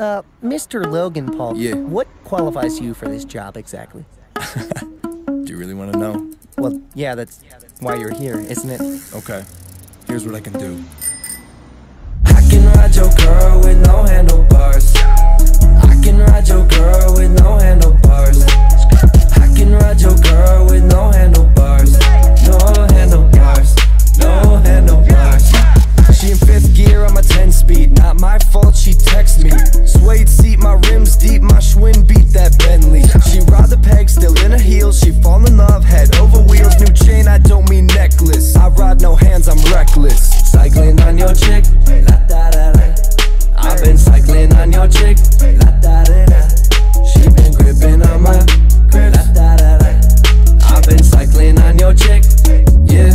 Mr. Logan Paul. Yeah. What qualifies you for this job exactly? Do you really want to know? Well, yeah, that's why you're here, isn't it? Okay. Here's what I can do. I can ride your girl with no handlebars. I can ride your girl with no handlebars. I can ride your girl with no handlebars. No handlebars, no handlebars. She in 5th gear, I'm a 10-speed. Not my fault, she texts me. Suede seat, my rims deep, my Schwinn beat that Bentley. She ride the peg, still in her heels. She fall in love, head over wheels. New chain, I don't mean necklace. I ride no hands, I'm reckless. Cycling on your chick, la da da da. I've been cycling on your chick, la da da da. She been gripping on my grip, la da da da. I've been cycling on your chick, yeah.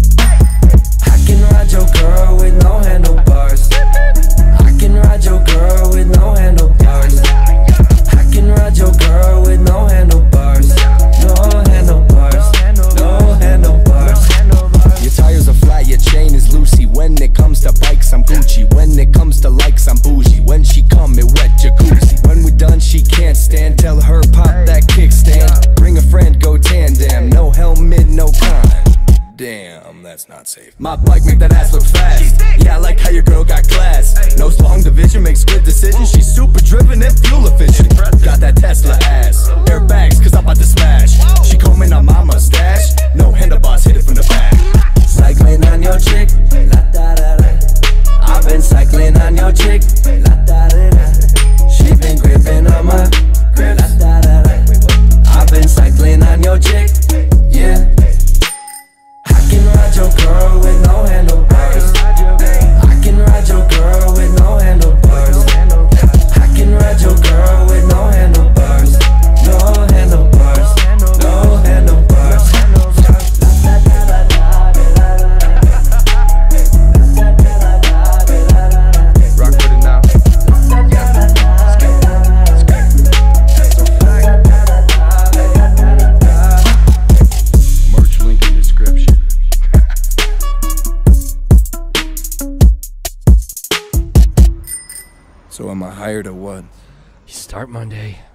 I can ride your girl with no handlebars. I can ride your girl with no handlebars. I can ride your girl with no handlebars. No handlebars, no handlebars. Your tires are flat, your chain is loosey. When it comes to bikes, I'm Gucci. When it comes to likes, I'm bougie. When she come, it wet jacuzzi. When we done, she can't stand. Tell her pop that kickstand. Bring a friend, go tandem. No helmet, no con. Damn, that's not safe. My bike make that ass look fast. Yeah, I like how your girl got class. No long division, makes good decisions. She's super driven and fuel efficient. Got that Tesla ass. Airbags, cause I'm about to smash. She combing on my mustache. No handlebars, hit it from the back. Cycling on your chick, la da da da. I've been cycling on your chick, la da da da. She been gripping on my grip, la da da da. I've been cycling on your chick, yeah. I can ride your girl with no handlebars. I can ride your girl with no handlebars. I can ride your girl with no handlebars. No handlebars, no handlebars. Rock with it now. Merch link in description. So am I hired or what? You start Monday,